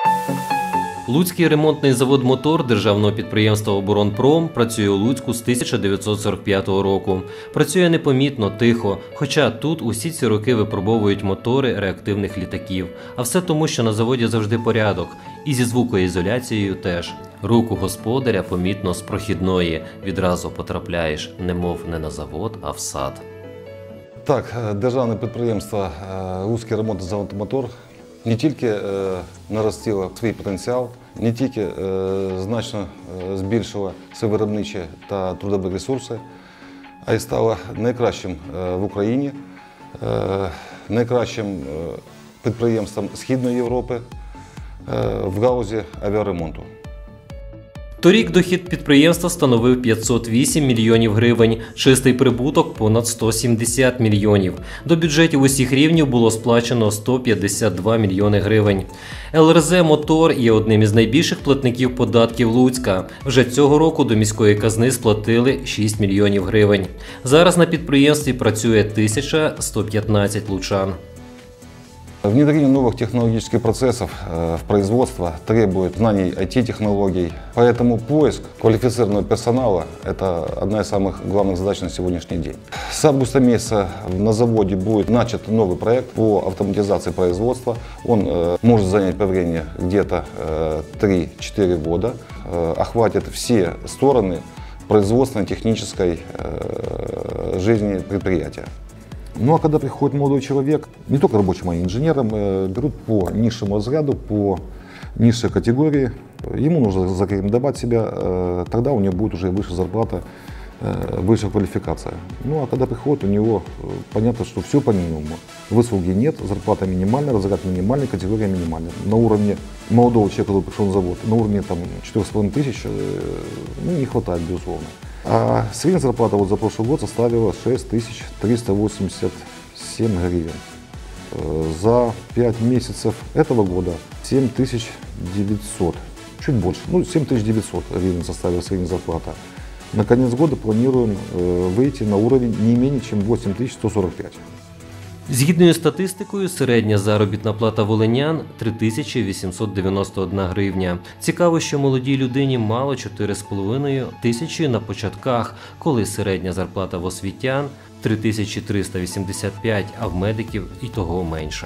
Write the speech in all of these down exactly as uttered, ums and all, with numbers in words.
Луцький ремонтний завод «Мотор» державного підприємства «Оборонпром» працює у Луцьку з тисяча дев'ятсот сорок п'ятого року. Працює непомітно, тихо, хоча тут усі ці роки випробовують мотори реактивних літаків. А все тому, що на заводі завжди порядок. І зі звукоізоляцією теж. Руку господаря помітно з прохідної. Відразу потрапляєш, немов не на завод, а в сад. Так, державне підприємство «Луцький ремонтний завод «Мотор» не тільки е, наростило свій потенціал, не тільки е, значно е, збільшило свої виробничі та трудові ресурси, а й стало найкращим е, в Україні, е, найкращим е, підприємством Східної Європи е, в галузі авіаремонту. Торік дохід підприємства становив п'ятсот вісім мільйонів гривень, чистий прибуток – понад сто сімдесят мільйонів. До бюджетів усіх рівнів було сплачено сто п'ятдесят два мільйони гривень. ел ер зет «Мотор» є одним із найбільших платників податків Луцька. Вже цього року до міської казни сплатили шість мільйонів гривень. Зараз на підприємстві працює тисяча сто п'ятнадцять лучан. Внедрение новых технологических процессов в производство требует знаний ай ти-технологий, поэтому поиск квалифицированного персонала – это одна из самых главных задач на сегодняшний день. С августа месяца на заводе будет начат новый проект по автоматизации производства. Он э, может занять по времени где-то э, три-четыре года, э, охватит все стороны производственно-технической э, жизни предприятия. Ну а когда приходит молодой человек, не только рабочим, а и инженером, берут по низшему разряду, по низшей категории. Ему нужно зарекомендовать себя, тогда у него будет уже выше зарплата, выше квалификация. Ну а когда приходит, у него понятно, что все по минимуму. Выслуги нет, зарплата минимальная, разряд минимальный, категория минимальная. На уровне молодого человека, который пришел на завод, на уровне там четырёх с половиной тысяч, ну, не хватает, безусловно. А средняя зарплата вот за прошлый год составила шесть тысяч триста восемьдесят семь гривен. За пять месяцев этого года семь тысяч девятьсот, чуть больше, ну семь тысяч девятьсот гривен составила средняя зарплата. На конец года планируем выйти на уровень не менее чем восемь тысяч сто сорок пять. Згідною статистикою, середня заробітна плата волинян – три тисячі вісімсот дев'яносто одна гривня. Цікаво, що молодій людині мало чотири з половиною тисячі на початках, коли середня зарплата в освітян – три тисячі триста вісімдесят п'ять, а в медиків і того менше.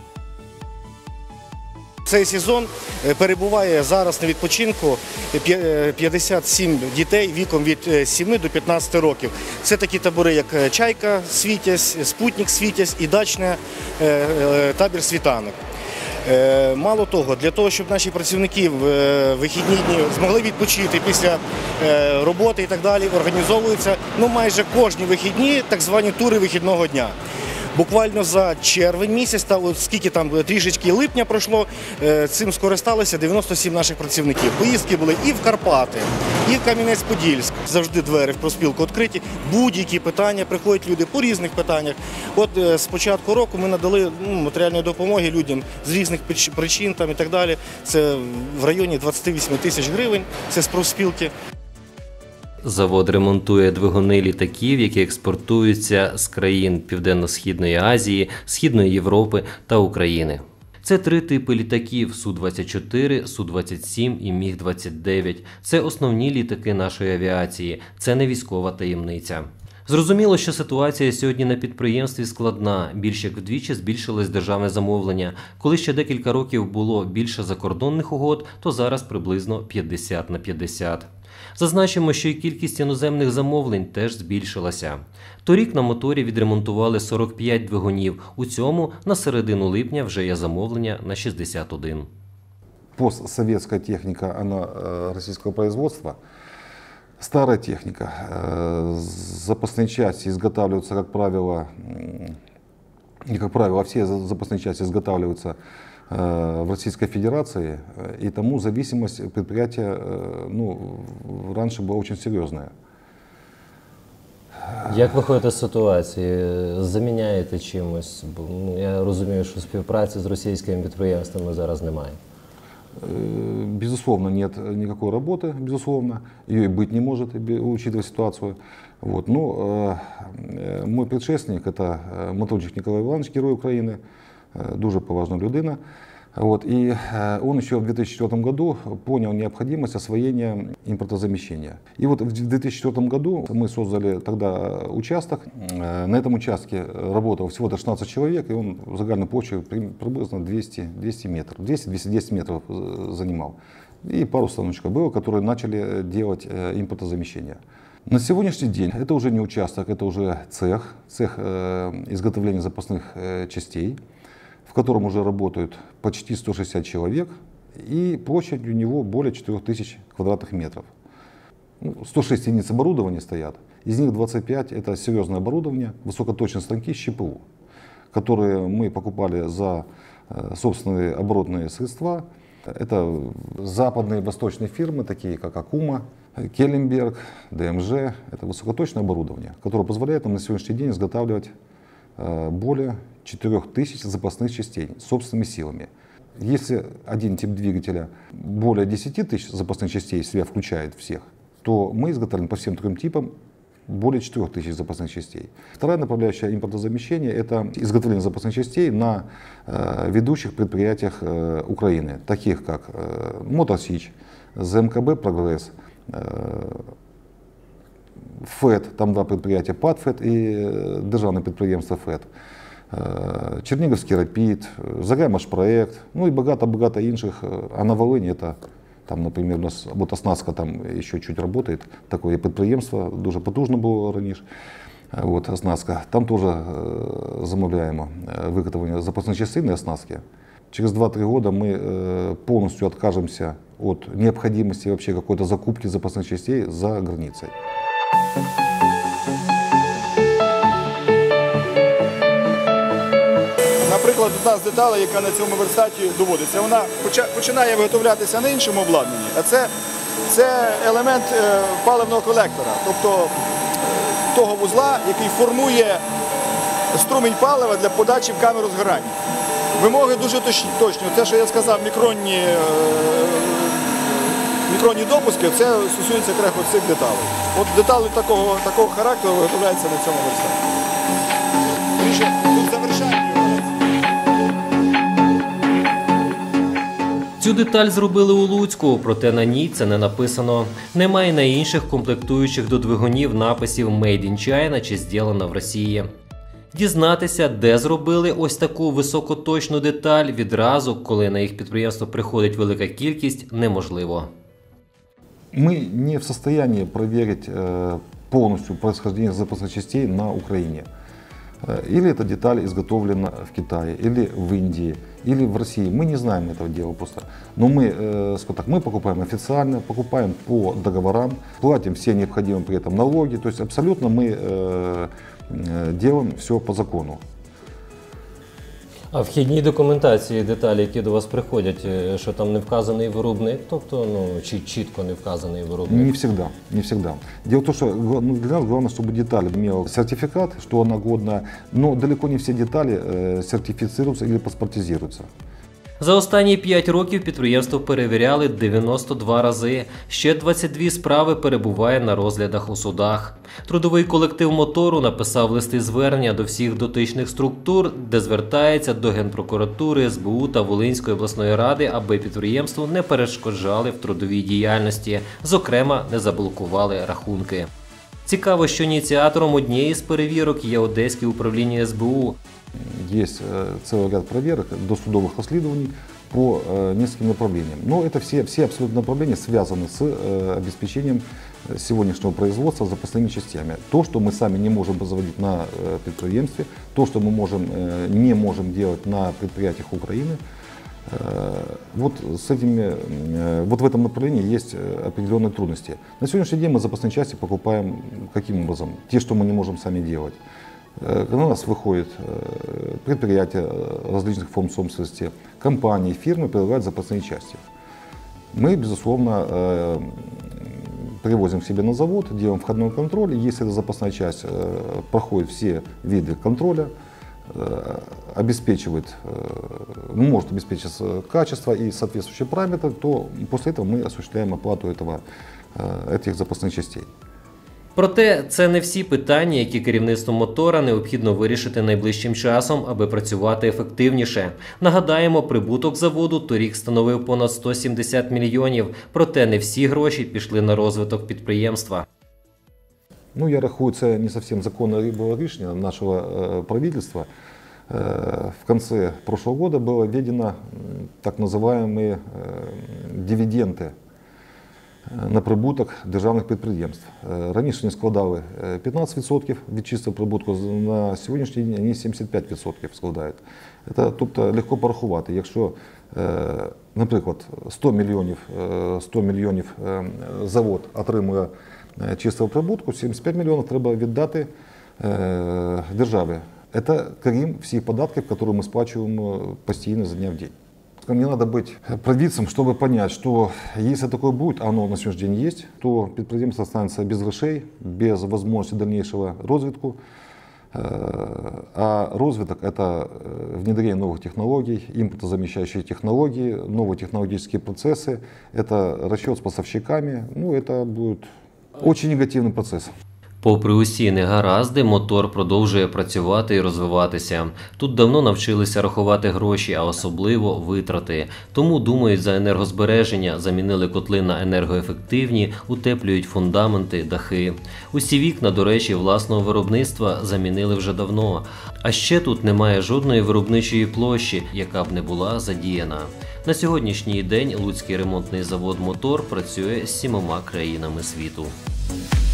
Цей сезон перебуває зараз на відпочинку п'ятдесят сім дітей віком від семи до п'ятнадцяти років. Це такі табори, як «Чайка», «Світязь», «Спутник», «Світязь» і дачний табір «Світанок». Мало того, для того, щоб наші працівники в вихідні дні змогли відпочити після роботи і так далі, організовуються ну, майже кожні вихідні так звані тури вихідного дня. Буквально за червень місяць, та от скільки там трішечки липня пройшло, цим скористалися дев'яносто сім наших працівників. Поїздки були і в Карпати, і в Кам'янець-Подільськ. Завжди двері в профспілку відкриті. Будь-які питання, приходять люди по різних питаннях. От з початку року ми надали ну, матеріальної допомоги людям з різних причин там, і так далі. Це в районі двадцяти восьми тисяч гривень, це з профспілки. Завод ремонтує двигуни літаків, які експортуються з країн Південно-Східної Азії, Східної Європи та України. Це три типи літаків – Су двадцять чотири, Су двадцять сім і Міг двадцять дев'ять. Це основні літаки нашої авіації, це не військова таємниця. Зрозуміло, що ситуація сьогодні на підприємстві складна. Більш як вдвічі збільшилось державне замовлення. Коли ще декілька років було більше закордонних угод, то зараз приблизно п'ятдесят на п'ятдесят. Зазначимо, що і кількість іноземних замовлень теж збільшилася. Торік на моторі відремонтували сорок п'ять двигунів. У цьому на середину липня вже є замовлення на шістдесят один. Постсоветская техника, она российского производства. Старая техника. Запасные части изготавливаются, как правило, и, как правило, все запасные части изготавливаются в Российской Федерации, и тому зависимость предприятия ну, раньше была очень серьезная. Як виходите з ситуації? Заміняєте чимось? Бо я розумію, що співпраці з російськими підприємствами зараз немає. Безусловно, нет никакой работы, безусловно, ее и быть не может, учитывая ситуацию. Вот. Но э, мой предшественник, это моторчик Николай Иванович, герой Украины, э, дуже поважна людина. Вот, и он еще в две тысячи четвёртом году понял необходимость освоения импортозамещения. И вот в две тысячи четвёртом году мы создали тогда участок. На этом участке работало всего-то шестнадцать человек, и он загальной площадью приблизно двести, двести метров, двести — двести десять метров занимал. И пару станочков было, которые начали делать импортозамещение. На сегодняшний день это уже не участок, это уже цех, цех изготовления запасных частей, в котором уже работают почти сто шестьдесят человек, и площадь у него более четырёх тысяч квадратных метров. сто шесть единиц оборудования стоят, из них двадцать пять это серьезное оборудование, высокоточные станки с ЧПУ, которые мы покупали за собственные оборотные средства. Это западные восточные фирмы, такие как Акума, Келленберг, ДМЖ. Это высокоточное оборудование, которое позволяет нам на сегодняшний день изготавливать более четырёх тысяч запасных частей собственными силами. Если один тип двигателя более десяти тысяч запасных частей в себя включает всех, то мы изготавливаем по всем трем типам более четырёх тысяч запасных частей. Вторая направляющая импортозамещения — это изготовление запасных частей на э, ведущих предприятиях э, Украины, таких как э, Мотосич, ЗМКБ «Прогресс», э, ФЕД, там два предприятия, ПАДФЕД и державне підприємство ФЕД, Чернігівський Рапід, Загаймашпроект, ну и багато-багато інших. А на Волині это, там, например, у нас вот оснастка там еще чуть работает, такое підприємство, дуже потужно було раніше. Вот, оснастка. Там тоже замовляємо виготовлення запасних частин и оснастки. Через два-три года мы полностью откажемся от необходимости вообще какой-то закупки запасных частей за границей. Наприклад, одна з деталей, яка на цьому верстаті доводиться, вона починає виготовлятися на іншому обладнанні, а це, це елемент паливного колектора, тобто того вузла, який формує струмінь палива для подачі в камеру згорання. Вимоги дуже точні. Те, що я сказав, мікронні, мікронні допуски, це стосується якраз цих деталей. От деталі такого, такого характеру виготовляються на цьому верстаті. Тут завершання. Цю деталь зробили у Луцьку, проте на ній це не написано. Немає на інших комплектуючих до двигунів написів «Made in China» чи «Зділано в Росії». Дізнатися, де зробили ось таку високоточну деталь відразу, коли на їх підприємство приходить велика кількість, неможливо. Мы не в состоянии проверить полностью происхождение запасных частей на Украине. Или эта деталь изготовлена в Китае, или в Индии, или в России. Мы не знаем этого дела просто. Но мы, скажем так, мы покупаем официально, покупаем по договорам, платим все необходимые при этом налоги. То есть абсолютно мы делаем все по закону. А в вхідній документації деталі, які до вас приходять, що там не вказаний виробник, тобто, ну, чи чітко не вказаний виробник? Не всегда, не всегда. Дело в том, что ну, для нас главное, чтобы деталь имела сертификат, что она годна, но далеко не все детали э, сертифицируются или паспортизируются. За останні п'ять років підприємство перевіряли дев'яносто два рази. Ще двадцять дві справи перебуває на розглядах у судах. Трудовий колектив мотору написав листи звернення до всіх дотичних структур, де звертається до Генпрокуратури, ес бе у та Волинської обласної ради, аби підприємству не перешкоджали в трудовій діяльності, зокрема, не заблокували рахунки. Цікаво, що ініціатором однієї з перевірок є Одеське управління ес бе у. Есть целый ряд проверок, досудовых расследований по нескольким направлениям. Но это все, все абсолютно направления связаны с обеспечением сегодняшнего производства запасными частями. То, что мы сами не можем производить на предприятии, то, что мы можем, не можем делать на предприятиях Украины, вот, с этими, вот в этом направлении есть определенные трудности. На сегодняшний день мы запасные части покупаем каким образом? Те, что мы не можем сами делать. На нас выходят предприятия различных форм собственности, компании, фирмы предлагают запасные части. Мы, безусловно, привозим к себе на завод, делаем входной контроль. Если эта запасная часть проходит все виды контроля, обеспечивает, может обеспечить качество и соответствующие параметры, то после этого мы осуществляем оплату этого, этих запасных частей. Проте це не всі питання, які керівництво мотора необхідно вирішити найближчим часом, аби працювати ефективніше. Нагадаємо, прибуток заводу торік становив понад сто сімдесят мільйонів, проте не всі гроші пішли на розвиток підприємства. Ну, я рахую, це не зовсім законне рішення нашого э, правительства. Э, в конце прошлого года было введено так называемые э, дивиденды на прибуток державних підприємств. Раніше вони складали п'ятнадцять відсотків від чистого прибутку, на сьогоднішній день вони сімдесят п'ять відсотків складають. Це, тобто, легко порахувати. Якщо, наприклад, сто мільйонів, сто мільйонів завод отримує чистого прибутку, сімдесят п'ять мільйонів треба віддати державі. Це крім всіх податків, які ми сплачуємо постійно за дня в день. Не надо быть провидцем, чтобы понять, что если такое будет, а оно на сегодняшний день есть, то предприятие останется без грошей, без возможности дальнейшего развитку. А развиток – это внедрение новых технологий, импортозамещающие технологии, новые технологические процессы, это расчет с поставщиками. Ну, это будет очень негативный процесс. Попри усі негаразди, мотор продовжує працювати і розвиватися. Тут давно навчилися рахувати гроші, а особливо витрати. Тому думають за енергозбереження, замінили котли на енергоефективні, утеплюють фундаменти, дахи. Усі вікна, до речі, власного виробництва замінили вже давно. А ще тут немає жодної виробничої площі, яка б не була задіяна. На сьогоднішній день Луцький ремонтний завод «Мотор» працює з сімома країнами світу.